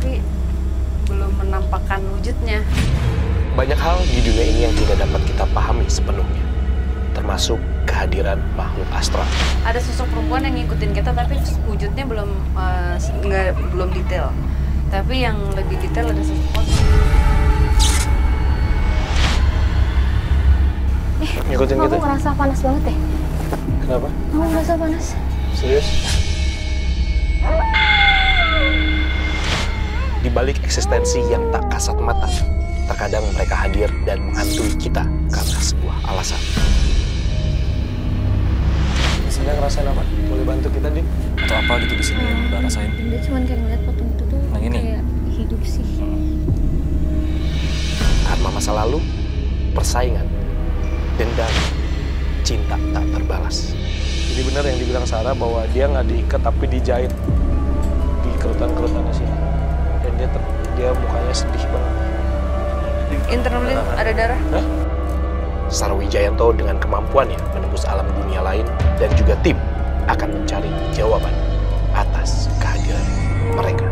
tapi belum menampakkan wujudnya. Banyak hal di dunia ini yang tidak dapat kita pahami sepenuhnya, termasuk kehadiran makhluk astral. Ada sosok perempuan yang ngikutin kita, tapi wujudnya belum detail. Tapi yang lebih detail ada sosok pocong. Ngikutin aku kita? Aku ngerasa panas banget deh. Kenapa? Aku ngerasa panas. Serius? Di balik eksistensi yang tak kasat mata, terkadang mereka hadir dan menghantui kita karena sebuah alasan. Sedang ngerasain apa? Boleh bantu kita, Dik? Atau apa gitu di sini yang udah rasain? Dia cuma kayak ngeliat patung itu tuh Yang ini? kayak hidup sih. Karena masa lalu, persaingan, dendam, cinta tak terbalas. Jadi benar yang dibilang Sarah bahwa dia nggak diikat tapi dijahit di kerutan-kerutannya sini. Dan dia mukanya sedih banget. Internally ada darah. Hah? Sarah Wijayanto dengan kemampuannya menembus alam dunia lain dan juga tim akan mencari jawaban atas kehadiran mereka.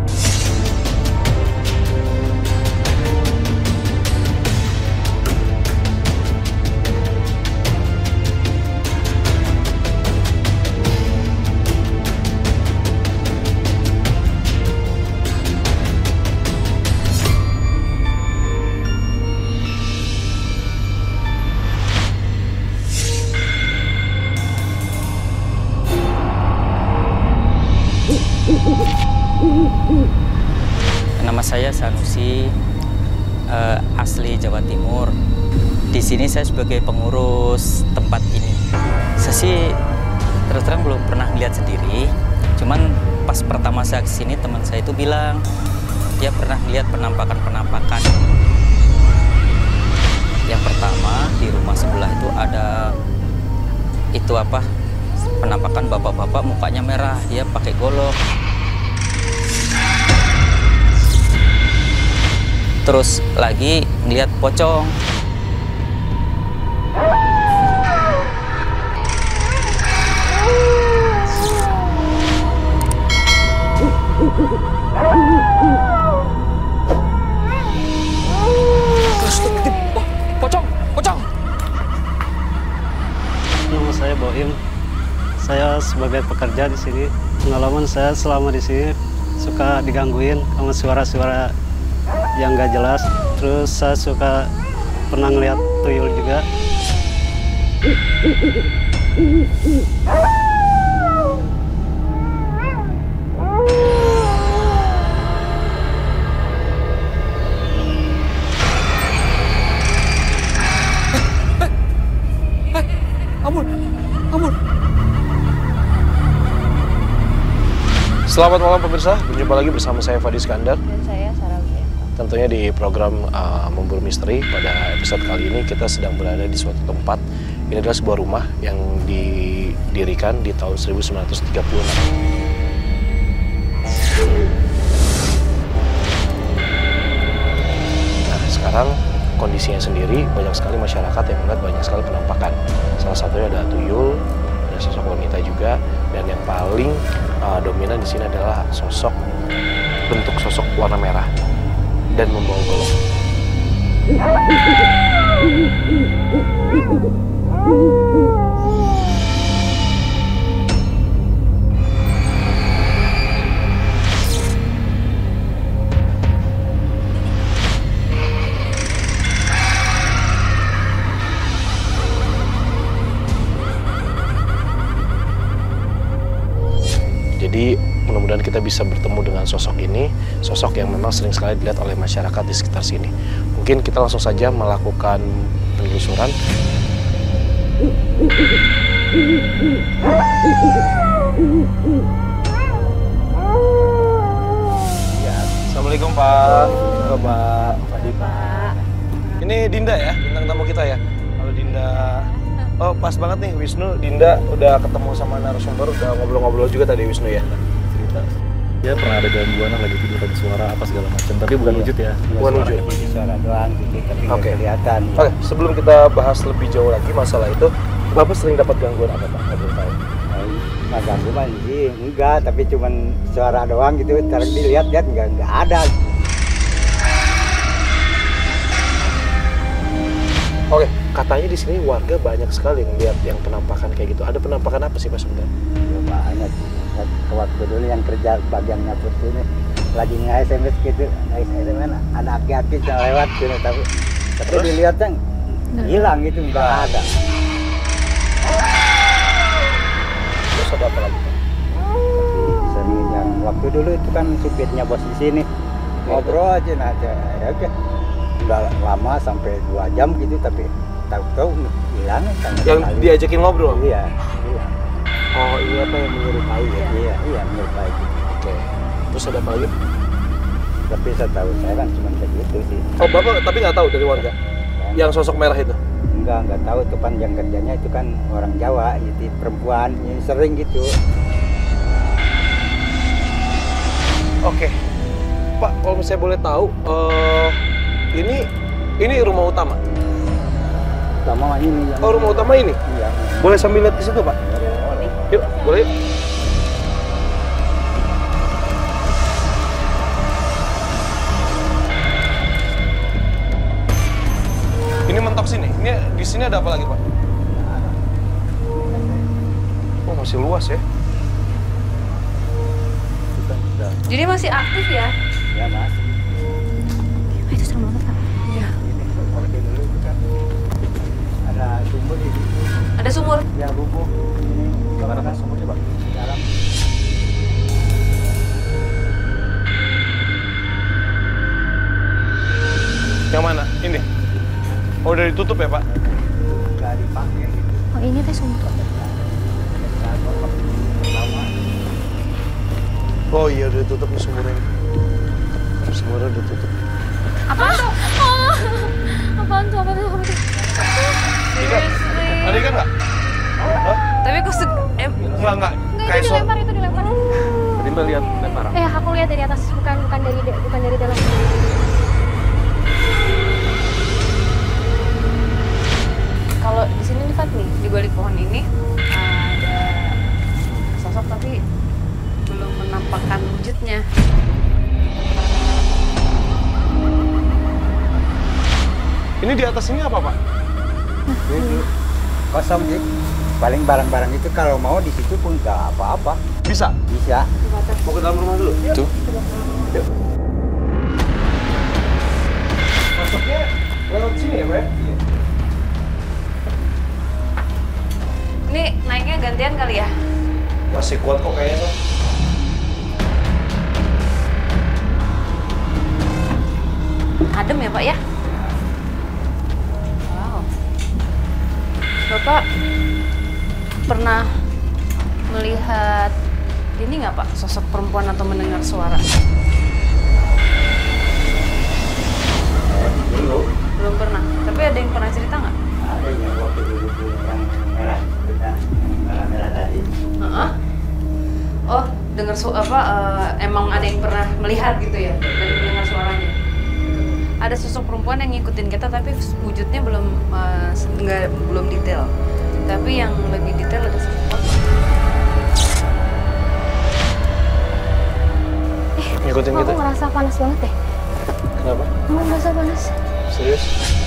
Nama saya Sanusi, asli Jawa Timur. Di sini saya sebagai pengurus tempat ini. Saya sih terus terang belum pernah lihat sendiri. Cuman pas pertama saya kesini teman saya itu bilang dia pernah lihat penampakan-penampakan. Yang pertama di rumah sebelah itu ada penampakan bapak-bapak mukanya merah, dia pakai golok. Terus lagi ngeliat pocong. Pocong! Nama saya Boim. Saya sebagai pekerja di sini. Pengalaman saya selama di sini suka digangguin sama suara-suara yang nggak jelas. Terus saya suka pernah ngeliat tuyul juga. Ampun. Selamat malam pemirsa, berjumpa lagi bersama saya Fadi Iskandar. Dan saya Sarah Wijayanto. Tentunya di program Memburu Misteri. Pada episode kali ini kita sedang berada di suatu tempat. Ini adalah sebuah rumah yang didirikan di tahun 1936. Nah, sekarang kondisinya sendiri banyak sekali masyarakat yang melihat banyak sekali penampakan. Salah satunya ada tuyul, ada sosok wanita juga, dan yang paling dominan di sini adalah bentuk sosok warna merah dan membawa golok. Jadi mudah-mudahan kita bisa bertemu dengan sosok ini, sosok yang memang sering sekali dilihat oleh masyarakat di sekitar sini. Mungkin kita langsung saja melakukan penelusuran. Ya, Assalamualaikum Pak. Halo Pak. Fadi Pak. Ini Dinda ya, bintang tamu kita ya. Halo Dinda. Oh pas banget nih Wisnu, Dinda udah ketemu sama narasumber, udah ngobrol-ngobrol juga tadi Wisnu ya. Cerita. Ya pernah ada gangguan lagi tidur ada suara apa segala macam, tapi bukan wujud ya. Bukan wujud. Suara doang gitu, tapi nggak Oke. kelihatan. Oke, sebelum kita bahas lebih jauh lagi masalah itu, Bapak sering dapat gangguan apa Pak? Nggak boleh tahu. Nggak ganggu mah sih, enggak, tapi cuman suara doang gitu. Ntar dilihat-lihat nggak ada. Oke, katanya di sini warga banyak sekali yang lihat yang penampakan kayak gitu. Ada penampakan apa sih Pak sebenarnya? Ya, banyak. Waktu dulu yang kerja bagian nyaput ini lagi nge-SMS gitu, SMS ada aki-aki yang lewat gitu, tapi dilihatnya hilang gitu, nggak ada. Terus ada apa lagi Pak? Tapi sering yang waktu dulu itu kan supirnya bos di sini ngobrol aja, nah ya oke, nggak lama sampai 2 jam gitu, tapi tahu-tahu hilang. Yang diajakin ngobrol? Iya, iya. Oh iya Pak, yang menyerupai ya? Iya menyerupai gitu. Oke. Terus ada apa lagi? Tapi saya tahu saya kan cuma segitu sih. Oh Bapak tapi nggak tahu dari warga? Yang sosok merah itu? Enggak tahu tuh kan, yang kerjanya itu kan orang Jawa, itu perempuan, ya, sering gitu. Oke. Pak, kalau saya boleh tahu, ini rumah utama? Sama ini. Oh, rumah utama ini? Iya. Boleh sambil lihat ke situ Pak? Yuk, boleh. Ini mentok sini. Ini di sini ada apa lagi Pak? Oh masih luas ya? Jadi masih aktif ya? Ya mas. Itu serem banget Kak. Iya. Ini waktu dulu itu kan ada sumur di situ. Ada sumur? Ya bubuk. Ini Gimana kan sumurnya Pak? dalam. Yang mana? Ini? Oh udah ditutup ya Pak? Nggak dipakai gitu. Oh ini teh sumur. Oh iya udah ditutup nih sumurnya. Sumurnya udah ditutup. Apaan tuh? Oh, apaan tuh? Seriously? Ada ikan nggak? Hah? Tapi kok Enggak. Enggak, Kayak itu dilempar, itu dilempar. Tadi Mbak lihat lemparan. Aku lihat dari atas, bukan dari dalam. kalau di sini nih Fat nih, di balik pohon ini ada sosok tapi belum menampakkan wujudnya. Ini di atas ini apa Pak? Itu kosong sih. Paling barang-barang itu kalau mau di situ pun nggak apa-apa. Bisa? Bisa. Mau ke dalam rumah dulu? Tuh. Yuk. Masuknya lewat sini ya Pak? Iya. Ini naiknya gantian kali ya? Masih kuat kok kayaknya. Adem ya Pak ya? Wow. Bapak pernah melihat ini nggak Pak, sosok perempuan atau mendengar suara? Dulu Belum pernah. Tapi ada yang pernah cerita nggak? ada yang waktu dulu tuh yang merah, merah tadi. Heeh. Oh, dengar emang ada yang pernah melihat gitu ya dan mendengar suaranya. Ada sosok perempuan yang ngikutin kita tapi wujudnya belum detail. Tapi yang lebih detail ada sosok Ngikutin kita. Aku ngerasa panas banget deh. Kenapa? Aku ngerasa panas. Serius?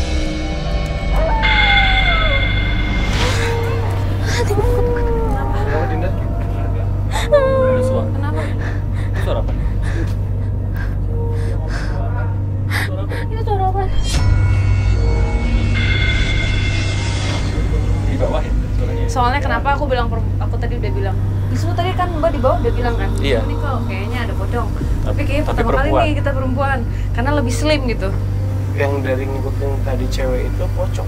Kenapa Dinda? Ada suara. Kenapa? Suara apa? Itu suara apa? Di bawah ya suaranya. Soalnya kenapa aku tadi udah bilang. Justru tadi kan Mbak di bawah udah bilang kan. Iya. Ini kok kayaknya ada pocong. Tapi kayaknya Tapi pertama kali perempuan. nih kita perempuan karena lebih slim gitu. Yang dari ngikutin tadi cewek itu pocong.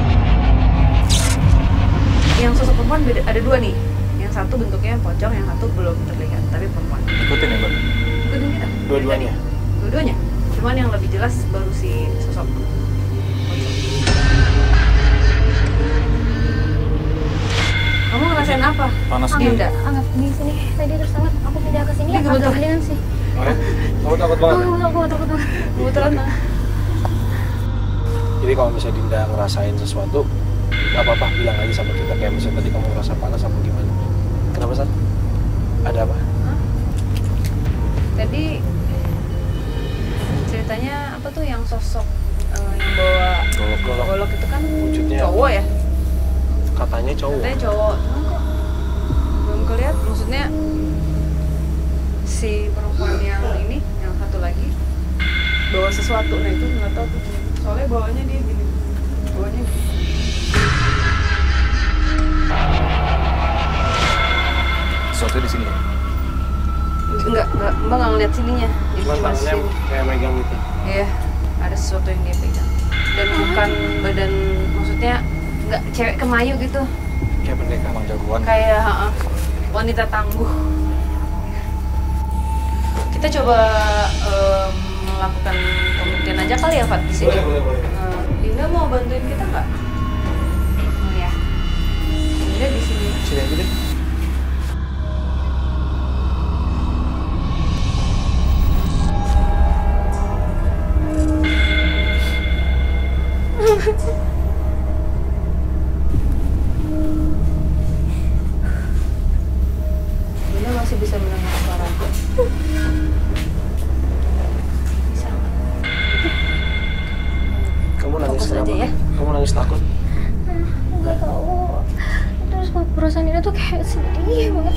Yang sosok perempuan ada dua nih. Yang satu bentuknya pocong, yang satu belum terlihat tapi perempuan. Ikutin ya Mbak. Ikutin kita. Dua-duanya? Dua-duanya. Cuman yang lebih jelas baru si sosok pocong. Kamu ngerasain apa? Panas Dinda. Anggap di sini tadi terus sangat aku pindah ke sini Ini gemeter. agak gedean sih. Oh ya? Kamu takut banget? Aku takut banget. Kebetulan Jadi kalau misalnya Dinda ngerasain sesuatu, nggak apa-apa bilang aja sama kita. Kayak misalnya tadi kamu ngerasa panas apa gimana. Kenapa Sat? Ada apa? Tadi ceritanya apa tuh yang sosok yang bawa golok itu kan Wujudnya cowok ya? katanya cowok. Katanya cowok, cuman kok belum kelihatan. Maksudnya si perempuan yang ini, yang satu lagi bawa sesuatu, nah itu nggak tahu tuh. Soalnya bawanya dia gini, bawanya gini. Sesuatu di sini. Mbak nggak ngeliat sininya, jadi Cuma cuma tangannya sini. kayak megang gitu. Iya, ada sesuatu yang dia pegang. Dan bukan badan, maksudnya nggak cewek kemayu gitu, Kayak pendekar. Emang jagoan. kayak wanita tangguh. Kita coba melakukan pembuktian aja kali ya, Fat, di sini. Boleh. Dinda mau bantuin kita nggak? Oh ya, Dinda di sini. Sini aja deh. Dinda masih bisa mendengar suara aku. Bisa nggak? Kamu nangis Fokus aja kenapa? ya. Kamu nangis takut? Nggak tahu. Terus perasaan ini tuh kayak sedih banget.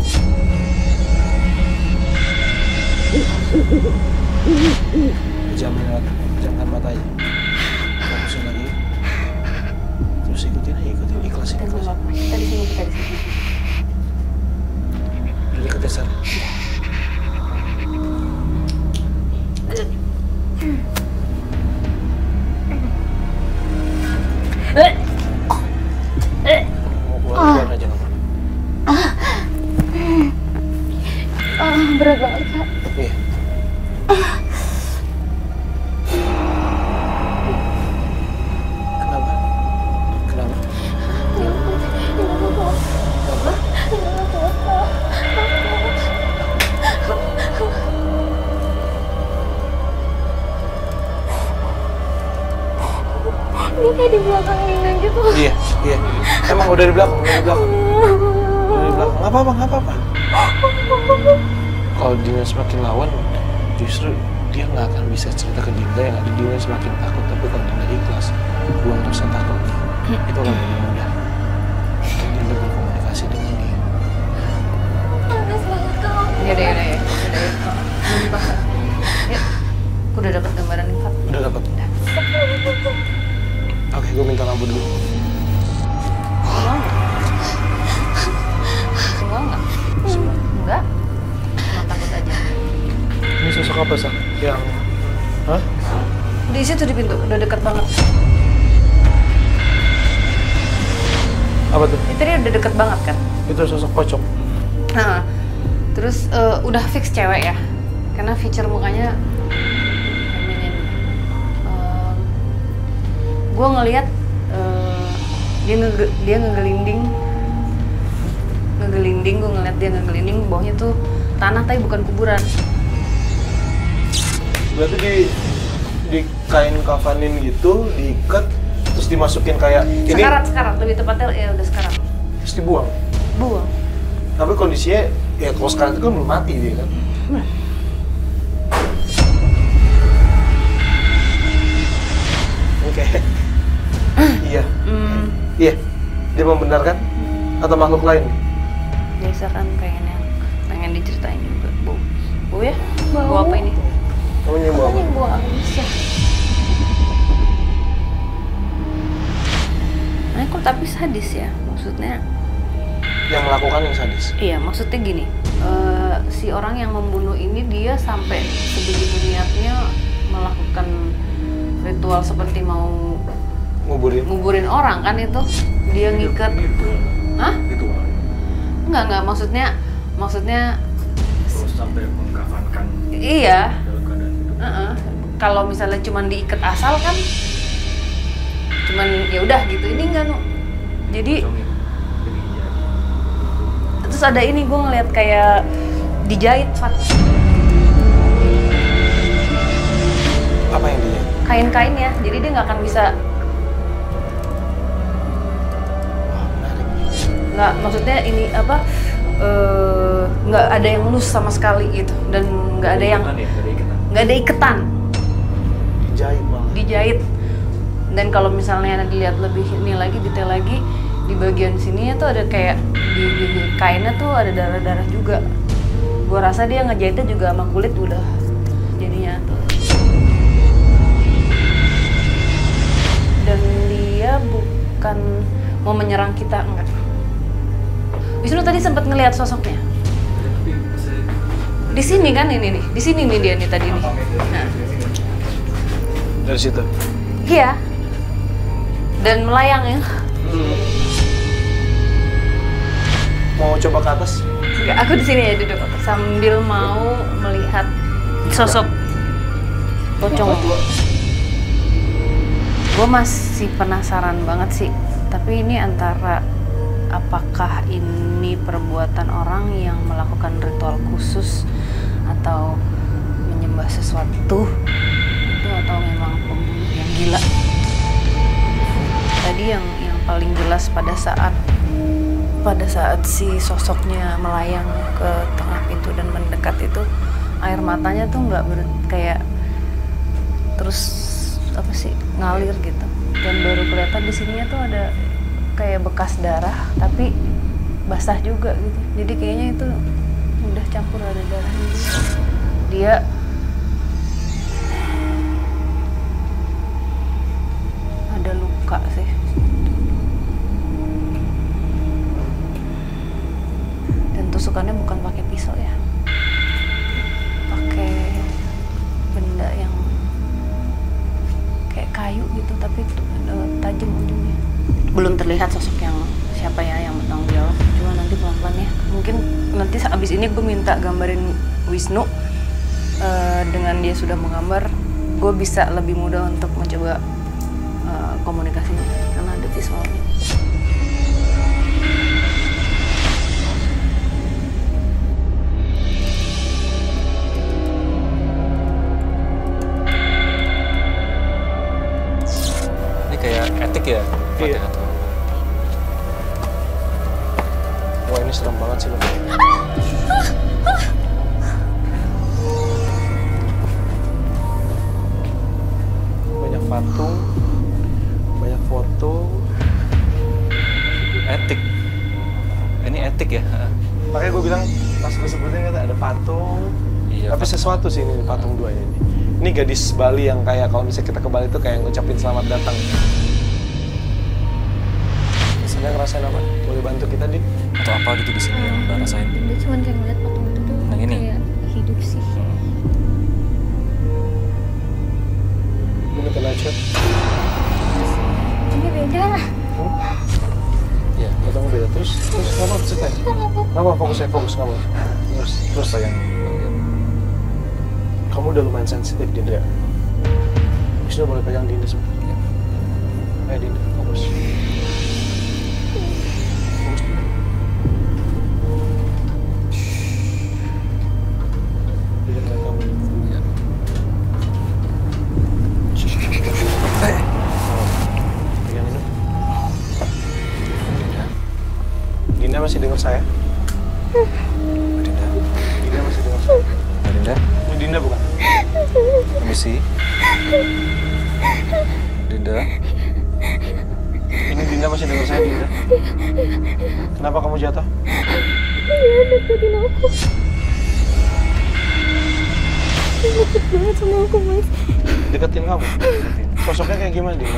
Pejamkan mata aja. Fokusin lagi. Terus ikutin ikhlasin. Kita di sini, kita di sini. Udah deket ya, Sar? Mau keluar aja nggak apa-apa. Berat banget, Kak. Iya. Kenapa? Kenapa? Ini kayak di belakang Nina gitu. Iya. Emang udah di belakang. Udah di belakang. Nggak apa-apa. Kalau Dina semakin lawan, justru dia nggak akan bisa cerita ke Dinda, yang ada Dina semakin takut. Tapi kalau Dinda ikhlas, buang rasa takut, itu akan lebih mudah untuk Dinda berkomunikasi dengan dia. Panas banget, Kak. Ya deh. Yuk, aku udah dapat gambaran nih, Fat. Udah dapat. Oke, gue minta lampu dulu. Semua nggak? Enggak? Cuma takut aja. Ini sosok apa, Sa? Yang... Hah? Di situ di pintu, udah dekat banget. Apa tuh? Itu dia udah deket banget kan? Itu sosok pocong. Nah, terus udah fix cewek ya? Karena feature mukanya feminin. Gue ngeliat dia ngegelinding, gue ngeliat dia ngegelinding, bawahnya tuh tanah tapi bukan kuburan. Berarti di kain kafanin gitu, diikat, terus dimasukin kayak ini, Sekarat, lebih tepatnya ya udah sekarat. terus dibuang. Buang. Tapi kondisinya, ya kalau sekarang itu kan belum mati dia kan. Oke. Iya. Iya. Dia membenarkan atau makhluk lain? Biasa kan pengen diceritain juga. Bau ya? Bau. Bau apa ini? Kamu nyium apa? Ini buang bisa. Nah, kok tapi sadis ya? Maksudnya Yang melakukan yang sadis. iya, maksudnya gini, si orang yang membunuh ini dia sampai sebegitu niatnya melakukan ritual seperti mau Nguburin. nguburin orang kan itu. Dia ngikat. Hah? Ritual. Enggak, maksudnya Terus sampai mengkafankan iya. dalam keadaan hidup. Kalau misalnya cuman diikat asal kan cuman ya udah gitu. Ini enggak, Nu. Jadi terus ada ini, gue ngeliat kayak dijahit, Fat. Apa yang dia? Kain-kain ya, jadi dia nggak akan bisa, Wah, menarik. nggak, maksudnya ini apa, nggak ada yang loose sama sekali gitu, dan nggak ada yang nggak ada iketan. Dijahit banget. Dijahit. Dan kalau misalnya dilihat lebih ini lagi, detail lagi, di bagian sininya tuh ada kayak di kainnya tuh ada darah-darah juga. Gua rasa dia ngejahitnya juga sama kulit udah jadinya tuh. Dan dia bukan mau menyerang kita, enggak. Wisnu tadi sempat ngelihat sosoknya. Di sini kan ini nih, di sini nih dia nih tadi nih. Nah. Dari situ. Iya. Dan melayang ya. Mau coba ke atas? Enggak, aku di sini ya duduk sambil mau melihat sosok pocong. Gue masih penasaran banget sih, tapi ini antara apakah ini perbuatan orang yang melakukan ritual khusus atau menyembah sesuatu itu, atau memang pembunuh yang gila. Tadi yang paling jelas pada saat si sosoknya melayang ke tengah pintu dan mendekat itu, air matanya tuh nggak kayak terus apa sih ngalir gitu, dan baru kelihatan di sininya tuh ada kayak bekas darah tapi basah juga gitu, jadi kayaknya itu udah campur ada darahnya. Dia ada luka sih. Dan tusukannya bukan pakai pisau ya, pakai benda yang kayak kayu gitu, tapi tajam ujungnya. Belum terlihat sosok yang siapa ya yang bertanggung jawab, cuma nanti pelan-pelan ya. Mungkin nanti abis ini gue minta gambarin Wisnu, dengan dia sudah menggambar, gue bisa lebih mudah untuk mencoba komunikasinya karena ada visualnya. Ini kayak etik ya? Iya. Wah, ini serem banget sih. Banyak patung, banyak foto. Etik. Ini etik ya? Makanya gue bilang pas gue sebutin kata ada patung. Iya. Tapi sesuatu sih ini patung dua ini. Ini gadis Bali yang kayak kalau misalnya kita ke Bali tuh kayak ngucapin selamat datang. Misalnya ngerasain apa? Boleh bantu kita, Din? Atau apa gitu di sini yang Mbak rasain? Dia cuma kayak ngeliat patung itu tuh Yang ini? kayak hidup sih. Ini kena chat. Ini beda lah. Iya. Patung beda. Terus ngapa chatnya? Ngapa fokus kamu? Terus sayang. Kamu udah lumayan sensitif, Dinda. Wisnu boleh pegang Dinda sebentar? Ya. Ayo Dinda, fokus. Fokus dulu. Dinda ngeliat kamu. Iya. Pegang ini. Dinda masih dengar saya? Dinda. Dinda masih dengar saya? Dinda. Ini Dinda bukan? Permisi. Dinda. Ini Dinda masih dengar saya, Dinda. Kenapa kamu jatuh? Dia deketin aku. Dia deket banget sama aku, Mas. Deketin kamu? Sosoknya kayak gimana, Dinda?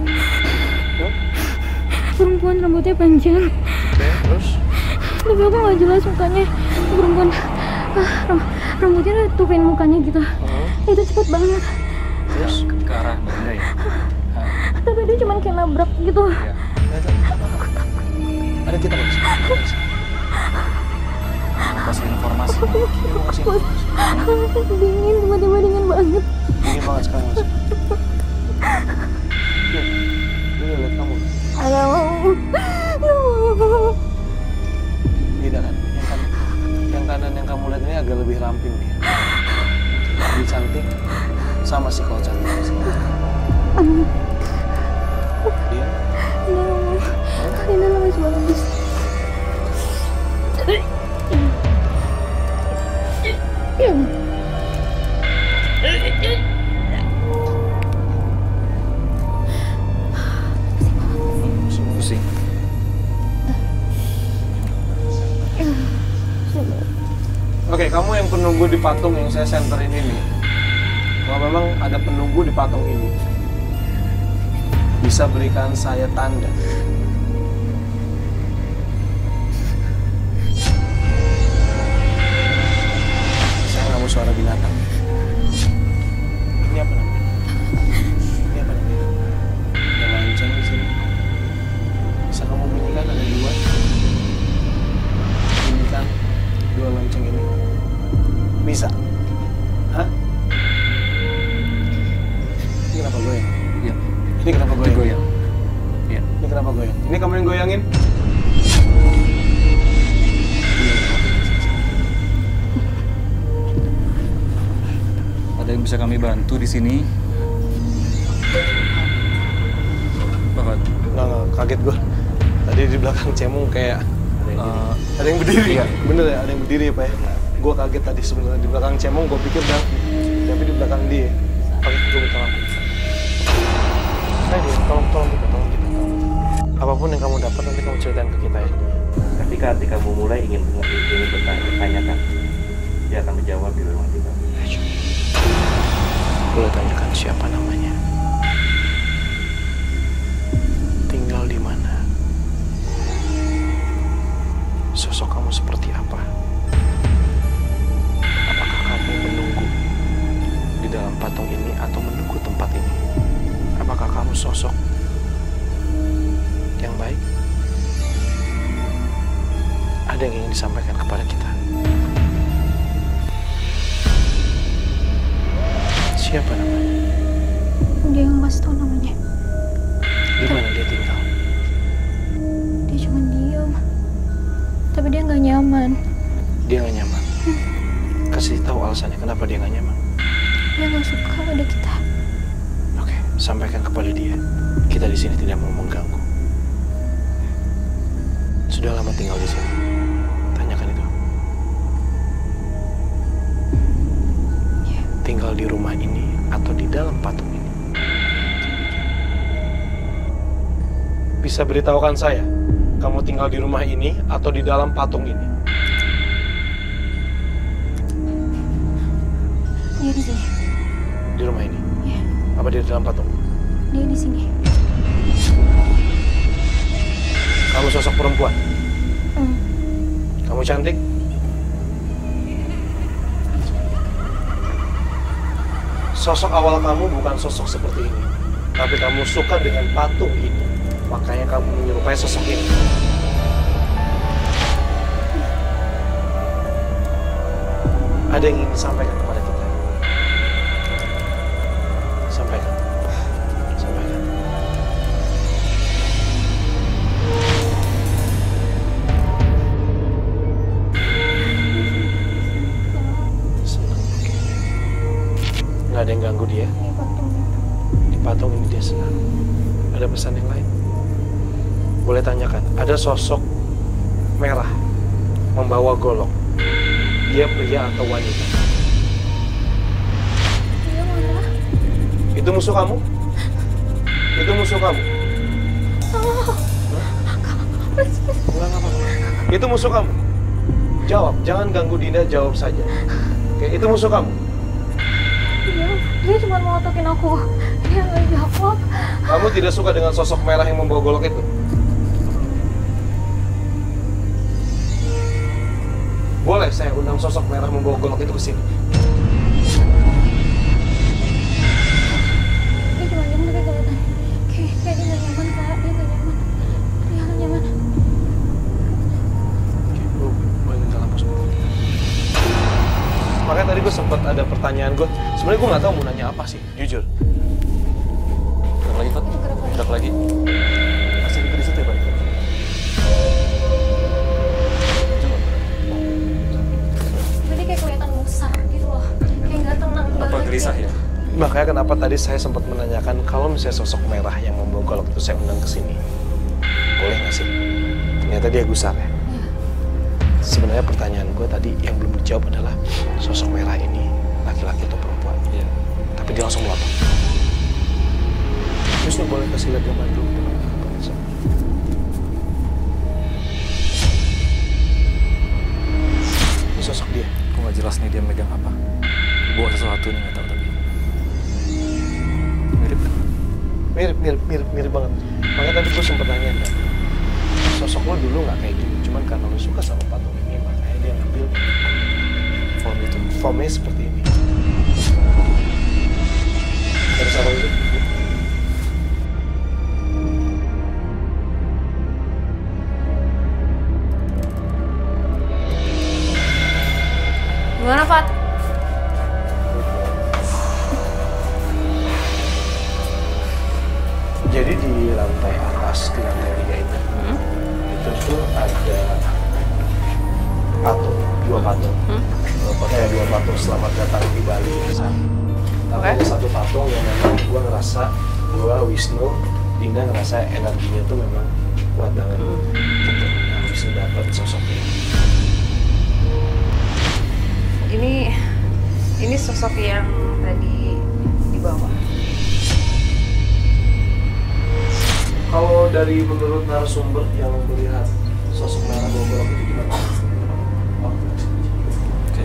Perempuan rambutnya panjang. Oke, terus? Tapi aku nggak jelas mukanya. Perempuan rambutnya tutupin mukanya gitu. Itu cepet banget. Terus? Ke arah Dinda ya? Tapi dia cuma kayak nabrak gitu. Iya. Ada kita nggak sih? Mau kasih informasi. Mau kasih informasi. Dingin, tiba-tiba dingin banget. Dingin banget sekarang masih. Ini lihat kamu. Nggak mau. Beda kan? Yang kanan yang kamu lihat ini agak lebih ramping nih. Lebih cantik. Sama sih kalau cantik. Dia? Ini lemes banget. Pusing. Oke, kamu yang penunggu di patung yang saya senterin ini. Kalau memang ada penunggu di patung ini, bisa berikan saya tanda. Saya nggak mau suara binatang. Ini apa namanya? Ini apa namanya? Ada lonceng di sini. Bisa kamu bunyikan, ada dua. Bunyikan dua lonceng ini. Bisa? Hah? Ini kenapa goyang? Iya. Ini kenapa goyang? Goyang. Iya. Ini kenapa goyang? Ini kamu yang goyangin? Ada yang bisa kami bantu di sini? Bapak. Nggak, kaget gua. Tadi di belakang Cemung kayak ada yang berdiri. Iya. Bener ya, ada yang berdiri ya Pak ya? Gua kaget tadi sebenarnya di belakang Cemung, gua pikir dah, tapi di belakang dia. Pakai gua minta lampu. Dia, tolong kita. Apapun yang kamu dapat nanti kamu ceritain ke kita ya. Ketika hati kamu mulai ingin bertanyakan, dia akan menjawab di ruang kita. Boleh tanyakan siapa namanya? Tinggal di mana? Sosok kamu seperti apa? Apakah kamu menunggu di dalam patung ini atau menunggu tempat ini? Apakah kamu sosok yang baik? Ada yang ingin disampaikan kepada kita? Siapa namanya? Dia yang Mas tahu namanya. Di mana dia tinggal? Dia cuma diem. Tapi dia nggak nyaman. Dia nggak nyaman. Kasih tahu alasannya kenapa dia nggak nyaman. Dia nggak suka ada kita. Oke, sampaikan kepada dia. Kita di sini tidak mau mengganggu. Sudah lama tinggal di sini. Tanyakan itu. Tinggal di rumah ini atau di dalam patung ini? Bisa beritahukan saya, kamu tinggal di rumah ini atau di dalam patung ini? Dia di sini. Di rumah ini? Iya. Apa dia di dalam patung? Dia di sini. Kamu sosok perempuan? Kamu cantik? Sosok awal kamu bukan sosok seperti ini, tapi kamu suka dengan patung ini, makanya kamu menyerupai sosok ini. Ada yang ingin disampaikan kepada kita? Sampaikan. Sampaikan. Senang, oke. Nggak ada yang ganggu dia? Di patung ini dia senang. Ada pesan yang lain? Boleh tanyakan. Ada sosok merah membawa golok. Dia pria atau wanita? Dia mana? Itu musuh kamu? Itu musuh kamu? Enggak apa-apa. Itu musuh kamu? Jawab, jangan ganggu Dinda, jawab saja. Oke, itu musuh kamu? Dia cuma mau ngotokin aku. Dia nggak jawab. Kamu tidak suka dengan sosok merah yang membawa golok itu? Boleh saya undang sosok merah membawa golok itu ke sini? Dia cuma diem tapi kelihatan. Kayak dia nggak nyaman, Kak. Dia nggak nyaman. Dia nggak nyaman. Oke, lu boleh minta lampu sebentar. Makanya tadi gue sempat ada pertanyaan gue. Sebenarnya gue nggak tahu mau nanya apa sih, jujur. Gerak lagi, Fat. Gerak lagi. Masih di situ ya, Pak? Tadi kayak kelihatan besar gitu loh. Kayak nggak tenang banget. Apa gelisah ya? Makanya kenapa tadi saya sempat menanyakan kalau misalnya sosok merah yang membawa golok itu saya undang ke sini. Boleh nggak sih? Ternyata dia gusar ya? sebenarnya pertanyaan gue tadi yang belum dijawab adalah sosok merah ini laki-laki atau perempuan. Iya. Tapi dia langsung melotot. Wisnu boleh kasih lihat gambar dulu. Ini sosok dia. Kok nggak jelas nih dia megang apa? Bawa sesuatu nih nggak tahu tapi. Mirip kan? Mirip banget. Makanya tadi gue sempet nanya kan, sosok lo dulu nggak kayak gini, cuman karena lo suka sama patung ini, makanya dia ngambil Form itu. formnya seperti ini. Terus apa itu? Gimana, Fat? Jadi di lantai atas, di lantai 3 itu tuh ada patung, dua patung. Dua patung selamat datang di Bali ke sana. Tapi ada satu patung yang memang gue ngerasa, gue Wisnu, Dinda ngerasa energinya tuh memang kuat banget. Gitu. Nah, Wisnu dapat sosoknya. Ini sosok yang tadi di bawah. Kalau dari menurut narasumber yang melihat sosok merah golok itu gimana? Oke.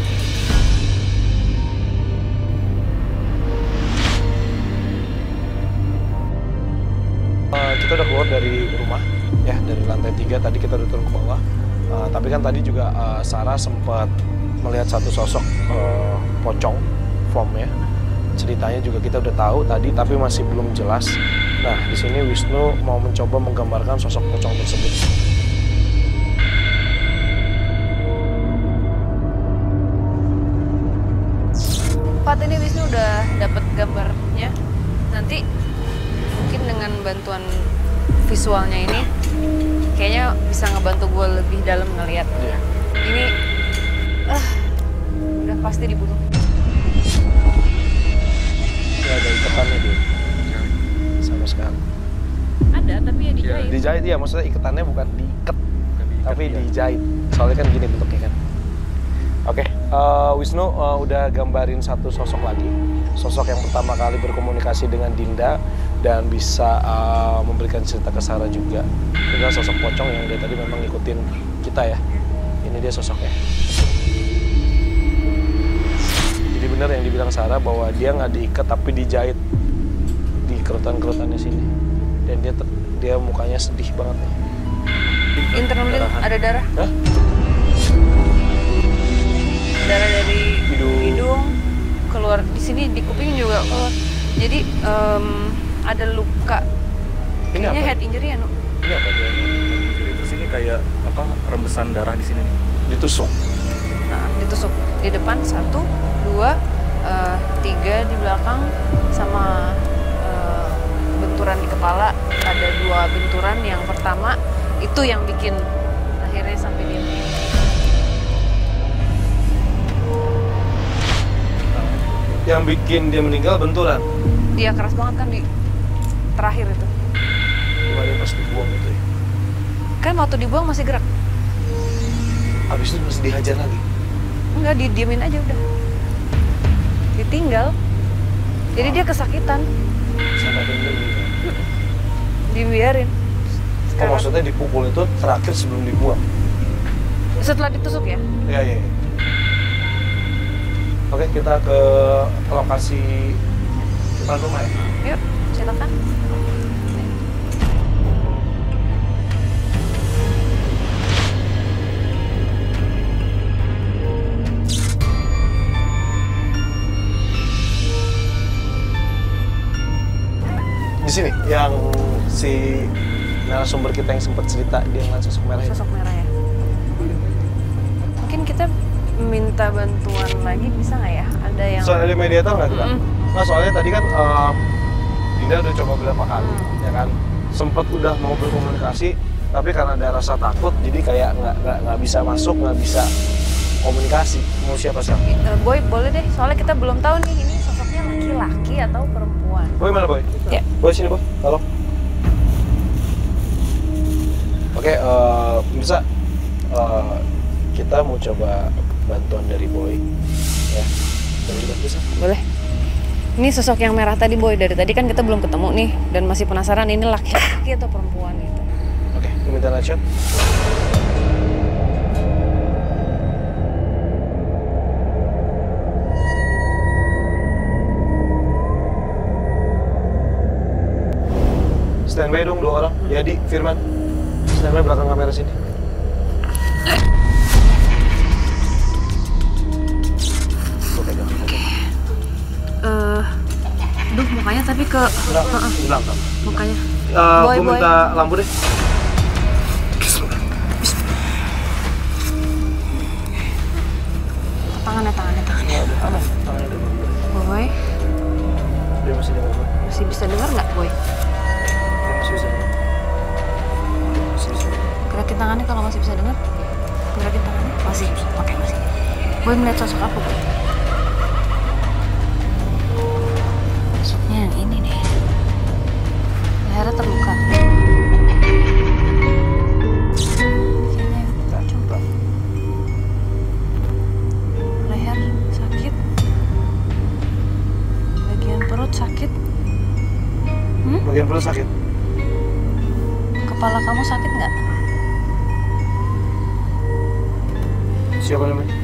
Kita udah keluar dari rumah, ya dari lantai 3 tadi kita udah turun ke bawah. Tapi kan tadi juga Sarah sempat melihat satu sosok pocong formnya. Ceritanya juga kita udah tahu tadi, tapi masih belum jelas. Nah, di sini Wisnu mau mencoba menggambarkan sosok pocong tersebut. Pak, ini Wisnu udah dapat gambarnya. Nanti mungkin dengan bantuan visualnya ini, kayaknya bisa ngebantu gue lebih dalam ngelihat. Iya. Ini, udah pasti dibunuh. Ya, ada iketannya dia. Sama sekali. Ada, tapi ya dijahit. Dijahit ya, maksudnya iketannya bukan diikat, tapi dijahit. Soalnya kan gini bentuknya kan. Oke, Wisnu udah gambarin satu sosok lagi. Sosok yang pertama kali berkomunikasi dengan Dinda dan bisa memberikan cerita ke Sarah juga. Ini adalah sosok pocong yang dia tadi memang ngikutin kita ya. Ini dia sosoknya. Jadi benar yang dibilang Sarah bahwa dia nggak diikat tapi dijahit di kerutan-kerutannya sini. Dan dia mukanya sedih banget nih. Internally ada darah. Hah? Darah dari Hidung. keluar di sini, di kuping juga keluar. Jadi ada luka. Ini Kayaknya apa? head injury ya, Nu? Ini apa dia? Jadi terus ini kayak apa rembesan darah di sini nih. Ditusuk. Nah, ditusuk di depan 1, 2, 3 di belakang, sama benturan di kepala. Ada 2 benturan. Yang pertama itu yang bikin akhirnya sampai dia meninggal. Yang bikin dia meninggal benturan. Dia keras banget kan di terakhir itu. Gimana pas dibuang itu ya? Kan waktu dibuang masih gerak. Habis itu mesti dihajar lagi. Enggak, didiemin aja udah. Ditinggal. Jadi dia kesakitan. Sampai dia meninggal. Dibiarin. Oh, maksudnya dipukul itu terakhir sebelum dibuang? Setelah ditusuk ya? Iya. Oke, kita ke lokasi depan rumah ya. Yuk, silakan. Di sini yang si narasumber kita yang sempat cerita dia ngeliat sosok merah itu. Sosok merah ya. Mungkin kita minta bantuan lagi bisa nggak ya? Ada yang Soalnya ada mediator nggak kita? Nah, soalnya tadi kan Dinda udah coba beberapa kali, ya kan? Sempat udah mau berkomunikasi, tapi karena ada rasa takut, jadi kayak nggak bisa masuk, nggak bisa komunikasi. Mau siapa sih? Boy, boleh deh. Soalnya kita belum tahu nih ini sosoknya laki-laki atau perempuan. Boy mana Boy? Ya. Boy sini Boy, halo. Oke, bisa kita mau coba bantuan dari Boy, ya. Boleh bisa? Boleh. Ini sosok yang merah tadi, Boy. Dari tadi kan kita belum ketemu nih, dan masih penasaran ini laki-laki atau perempuan gitu. Oke, lu minta light shot. Standby dong 2 orang. Yadi, Firman. Standby belakang kamera sini. Lu pegang. Duh, mukanya tapi ke... Belakang. Mukanya. Gue minta lampu deh. Tangannya. Tangannya dulu. Boy, Dia masih dengar. masih bisa dengar nggak, Boy? Dia masih bisa dengar. Masih bisa dengar. Gerakin tangannya kalau masih bisa dengar. Gerakin tangannya. Masih. Oke, masih. Boy melihat sosok apa, Boy? Sosoknya yang ini nih. Lehernya terluka. Coba. Leher sakit. Bagian perut sakit. Bagian perut sakit. Kepala kamu sakit nggak? Siapa namanya?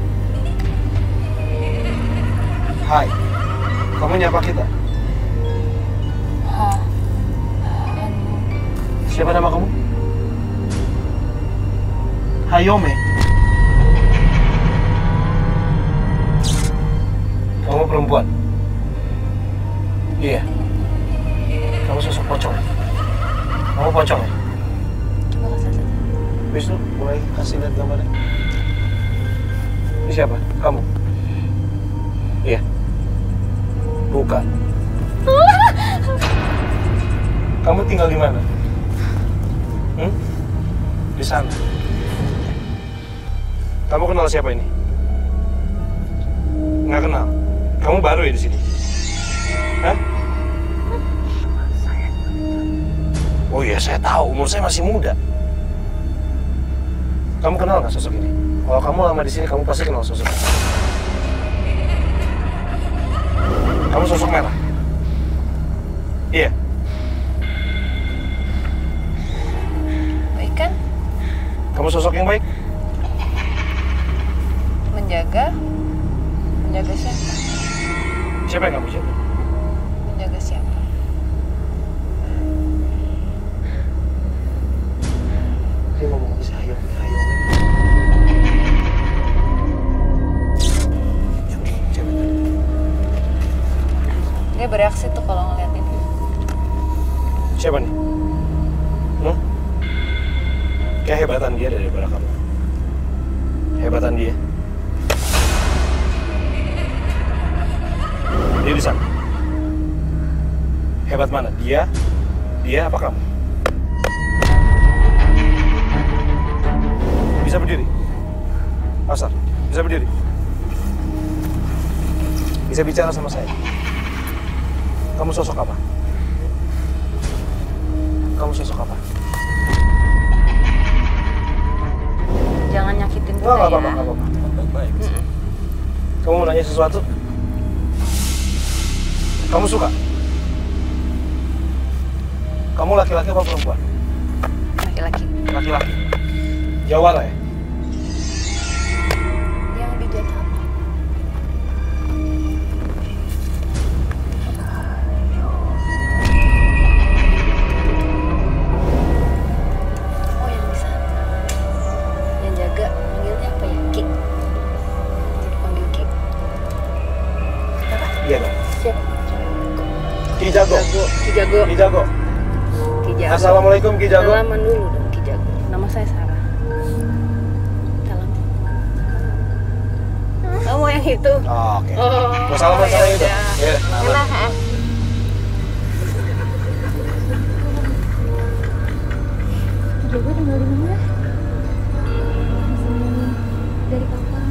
Hai. Kamu nyapa kita? Siapa nama kamu? Hayome. Kamu perempuan? Iya. Kamu sosok pocong. Kamu pocong ya? Coba kasih lihat. Wisnu, mulai kasih lihat gambarnya. Ini siapa? Kamu? Iya. Bukan. Kamu tinggal di mana? Di sana. Kamu kenal siapa ini? Nggak kenal. Kamu baru ya di sini? Hah? Oh iya, saya tahu. Umur saya masih muda. Kamu kenal nggak sosok ini? Kalau kamu lama di sini, kamu pasti kenal sosok ini. Kamu sosok merah? Iya. Baik kan? Kamu sosok yang baik? Menjaga siapa? Siapa yang kamu jaga? Menjaga siapa? Dia ngomong bisa ayo. Dia bereaksi tuh kalau ngeliatin. Siapa nih? Kayak hebatan dia daripada kamu. Hebatan dia. Dia di sana. Hebat mana? Dia apa kamu? Bisa berdiri? Pasar, bisa berdiri? Bisa bicara sama saya? Kamu sosok apa? Kamu sosok apa? Jangan nyakitin kita Nggak ya. apa-apa. Baik. Kamu mau nanya sesuatu? Kamu suka? Kamu laki-laki apa perempuan? Laki-laki. Laki-laki. Jawara ya? Yang dijaga apa? Oh, yang di sana. Yang jaga manggilnya apa ya? Ki. Jadi panggil Ki. Apa? Iya dong. Siapa? Ki Jago. Ki Jago. Ki Jago. Ki Jago. Assalamualaikum Ki Jago. Salaman dulu dong Ki Jago. Nama saya Sarah. Salam. Kamu yang itu? Oh, oke. Oh, Mau salaman sama itu? ya udah. Iya. Enak, ha? Jago tinggal di mana? Dari kapan?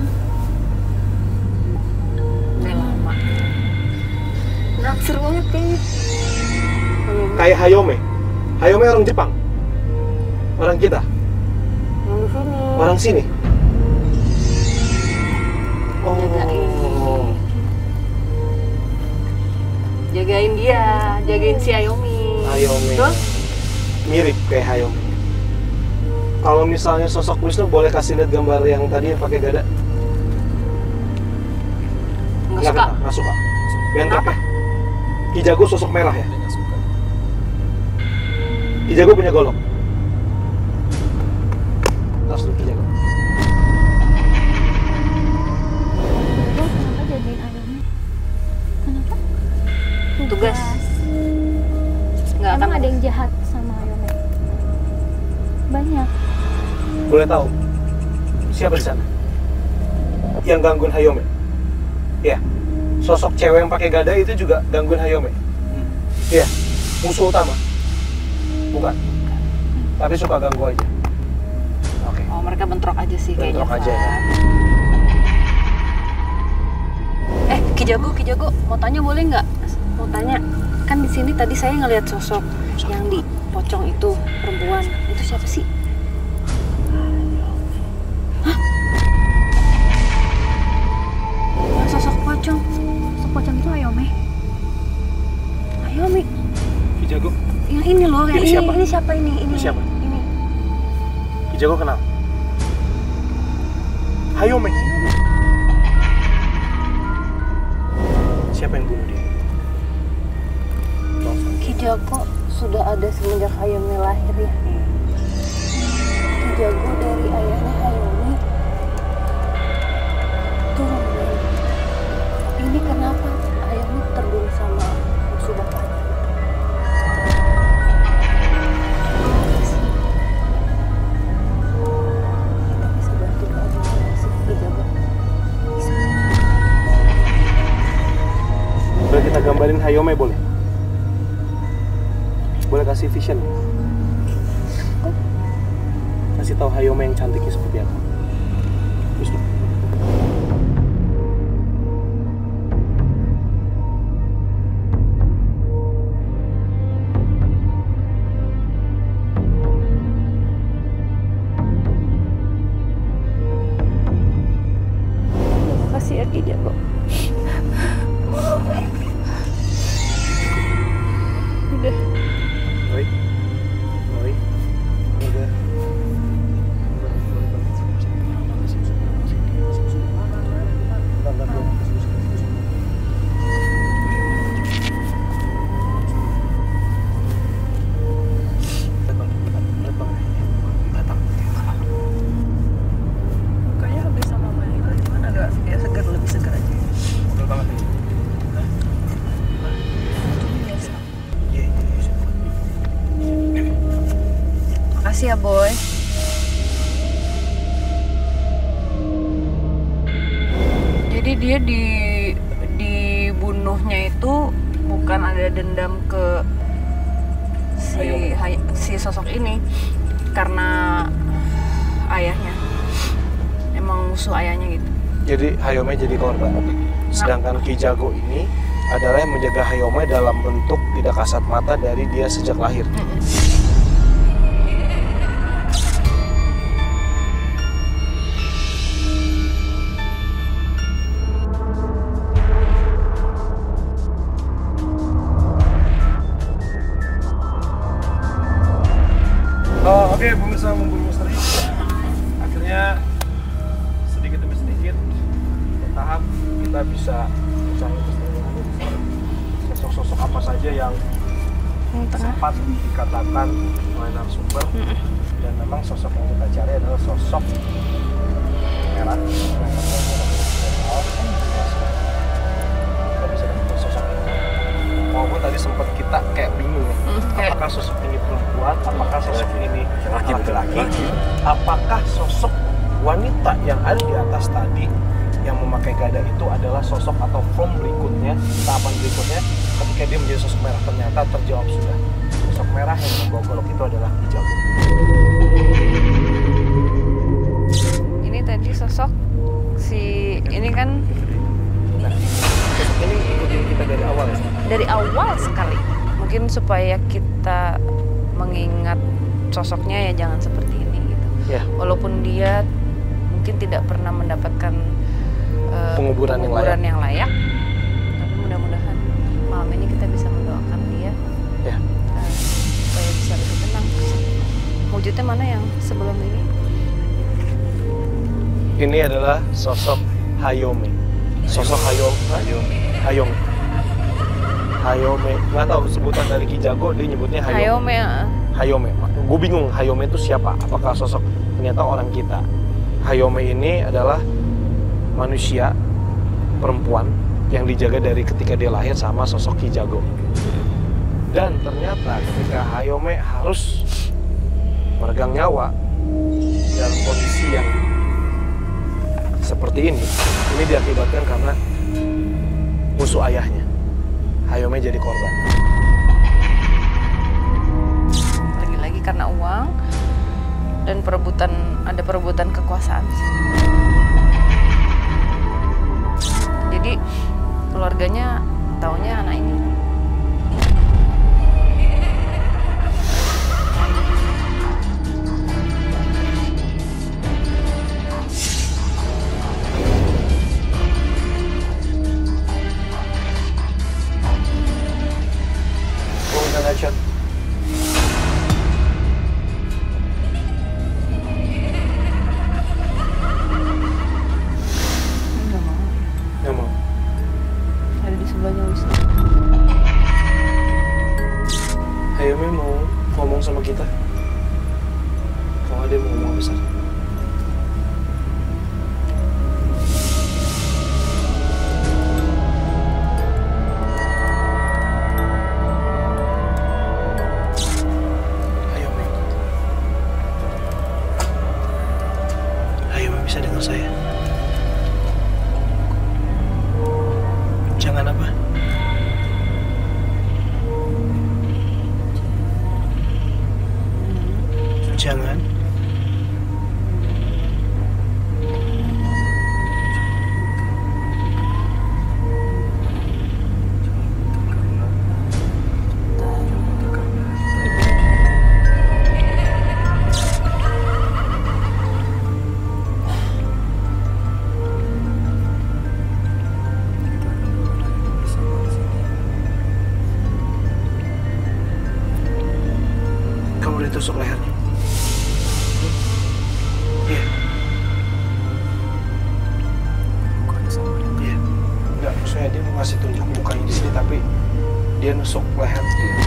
Udah lama. Naksir banget kayaknya. Kayak Hayome. Hayome orang Jepang. Orang kita. Yang di sini. Orang sini. Jagain dia, jagain si Hayomi. Hayomi. Betul? Mirip kayak Hayomi. Kalau misalnya sosok Wisnu, boleh kasih lihat gambar yang tadi yang pakai gada? Nggak suka. Nggak suka. Bentrok ya? Ki Jago sosok merah ya? Ki Jago punya golok. Tas dulu Ki Jago. Lo kenapa jagain Hayomi? Kenapa? Tugas. Nggak Emang akan ada yang jahat sama Hayomi? Banyak. Boleh tahu siapa di sana yang gangguin Hayomi? Ya, sosok cewek yang pakai gada itu juga gangguin Hayomi. Iya, musuh utama. Bukan. Tapi suka ganggu aja. Oke. Oh, mereka bentrok aja sih Bentrok kayaknya. aja ya. Ki Jago, mau tanya boleh nggak? Mau tanya, kan di sini tadi saya ngelihat sosok yang di pocong itu perempuan. Itu siapa sih? Hah? Sosok pocong. Sosok pocong itu Hayomi. Hayomi. Ki Jago. Yang ini loh, yang Ini ini. siapa? Ini siapa ini? Ini siapa? Ini. Ki Jago kenal. Hayomi. Siapa yang bunuh dia? Ki Jago sudah ada semenjak Hayomi lahir ya. Ki Jago dari ayahnya Hayomi turun. Ini kenapa Hayomi terbunuh sama musuh bapaknya? Kita bisa bantu doa juga sih Ki Jago. Bisa. Boleh kita gambarin Hayomi boleh? Boleh kasih vision? Kasih tahu Hayomi yang cantiknya seperti apa? Wisnu. Terima kasih ya Ki Jago. Udah. Oi. Oi. Udah. Mukanya habis sama Malika, cuman agak ya segar, lebih segar aja. Betul banget ini. Makasih ya Boy. Jadi dia dibunuhnya itu bukan ada dendam ke si sosok ini, karena ayahnya emang musuh ayahnya gitu. Jadi Hayomi jadi korban. Sedangkan Ki Jago ini adalah yang menjaga Hayomi dalam bentuk tidak kasat mata dari dia sejak lahir. Oke, pemirsa Memburu Misteri. Akhirnya sedikit demi sedikit bertahap kita bisa mencari misteri sosok-sosok apa saja yang sempat dikatakan oleh narasumber. Dan memang sosok yang kita cari adalah sosok merah. Kita bisa dapat sosok itu. Walaupun tadi sempat kita kayak bingung ya. Apakah sosok ini perempuan? Apakah sosok ini laki-laki? Apakah sosok wanita yang ada di atas tadi yang memakai gada itu adalah sosok atau form berikutnya, tahapan berikutnya ketika dia menjadi sosok merah? Ternyata terjawab sudah. Sosok merah yang membawa golok itu adalah Ki Jago. Ini tadi sosok si ini kan Nah, sosok ini ikutin kita dari awal ya? dari awal sekali. Mungkin supaya kita mengingat sosoknya ya jangan seperti ini gitu. Ya. Walaupun dia mungkin tidak pernah mendapatkan penguburan yang layak. Tapi mudah-mudahan malam ini kita bisa mendoakan dia Ya. supaya bisa lebih tenang. Wujudnya mana yang sebelum ini? Ini adalah sosok Hayome. Sosok Hayome. Nggak tahu sebutan dari Ki Jago, dia nyebutnya Hayome. Hayome. Gue bingung Hayome itu siapa? Apakah sosok? Ternyata orang kita. Hayome ini adalah manusia perempuan yang dijaga dari ketika dia lahir sama sosok Ki Jago. Dan ternyata ketika Hayome harus meregang nyawa dalam kondisi yang seperti ini diakibatkan karena musuh ayahnya. Hayome jadi korban. Lagi-lagi karena uang dan ada perebutan kekuasaan. Jadi keluarganya taunya anak ini. Headshot. Nggak mau. Ada di sebelahnya Wisnu. Hayome mau ngomong sama kita. Kalau dia mau ngomong besar. Bisa dengar saya? Jangan apa? Jangan. Tusuk lehernya. Iya. Iya. Enggak, maksudnya dia mau ngasih tunjuk mukanya di sini, tapi dia nusuk leher.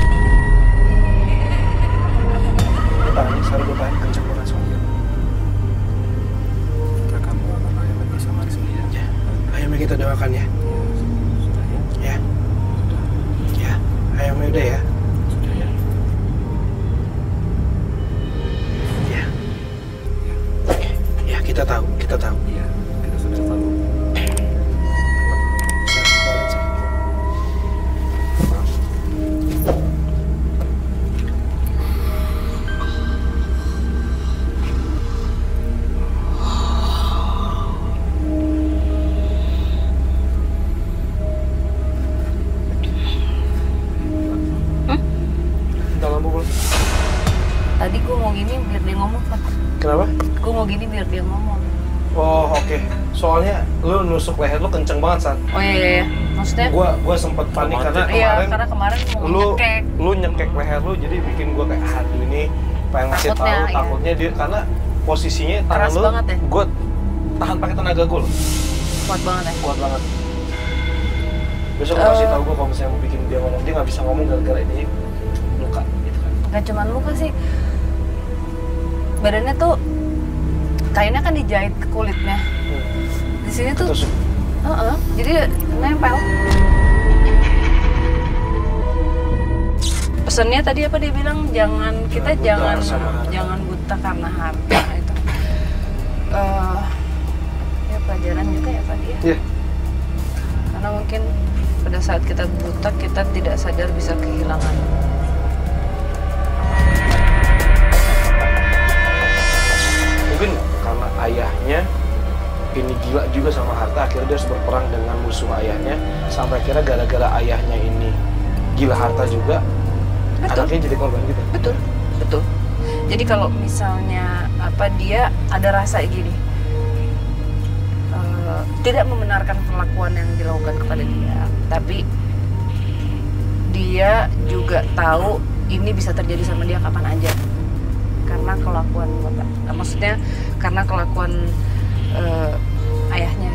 Gue tahan, sekarang gue tahan kenceng banget soalnya. Kita akan doakan Hayome bersama di sini ya. Ya, Hayome kita doakan ya. Ya. Ya, Hayome udah ya. Kita tahu. Iya, kita sudah tahu. Minta lampu belum? Tadi gue mau gini biar dia ngomong, Pak. Kenapa? Gue mau gini biar dia ngomong. Oh, oke. Soalnya lu nusuk leher lu kenceng banget, San. Oh iya. Maksudnya? Gua sempet panik karena kemarin mau nyekek. Lu nyekek leher lu, jadi bikin gua kayak aduh ini pengen ngasih tahu Takutnya, iya. takutnya dia karena posisinya tangan Keras lu banget ya? gua tahan pakai tenaga gua loh. Kuat banget ya? Kuat banget. Besok gua kasih tahu gua kalau misalnya mau bikin dia ngomong, dia nggak bisa ngomong gara-gara ini luka gitu kan. Gak cuma luka sih, badannya tuh kainnya kan dijahit ke kulitnya. Di sini tuh jadi nempel. Pesannya tadi apa dia bilang? Jangan buta karena harta itu. Ya pelajaran juga ya Pak dia. Iya. Karena mungkin pada saat kita buta kita tidak sadar bisa kehilangan. Mungkin karena ayahnya ini gila juga sama harta, akhirnya dia harus berperang dengan musuh ayahnya, sampai akhirnya gara-gara ayahnya ini gila harta juga, anaknya jadi korban gitu. Betul. Jadi kalau misalnya dia ada rasa gini, tidak membenarkan perlakuan yang dilakukan kepada dia, tapi dia juga tahu ini bisa terjadi sama dia kapan aja karena kelakuan bapak, maksudnya karena kelakuan ayahnya.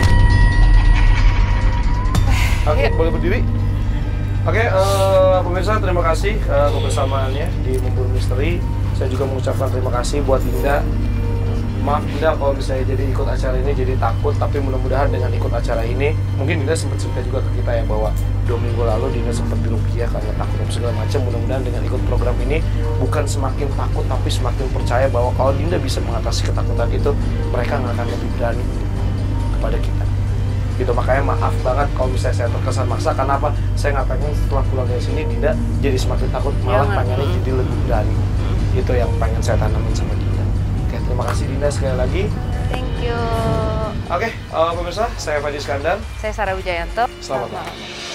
Oke, boleh berdiri. Oke, pemirsa, terima kasih kebersamaannya di Memburu Misteri. Saya juga mengucapkan terima kasih buat Dinda. Maaf Dinda kalau misalnya jadi ikut acara ini jadi takut, tapi mudah-mudahan dengan ikut acara ini, mungkin Dinda sempat cerita juga ke kita ya bahwa 2 minggu lalu Dinda sempat diruqyah karena takut dan segala macam. Mudah-mudahan dengan ikut program ini bukan semakin takut, tapi semakin percaya bahwa kalau Dinda bisa mengatasi ketakutan itu, mereka nggak akan lebih berani kepada kita. Gitu, makanya maaf banget kalau misalnya saya terkesan maksa. Karena apa? Saya nggak pengen setelah pulang dari sini Dinda jadi semakin takut, malah pengennya jadi lebih berani. Itu yang pengen saya tanamin sama Dinda. Oke, terima kasih Dinda sekali lagi. Thank you. Oke, pemirsa, saya Fadi Iskandar. Saya Sarah Wijayanto. Selamat malam.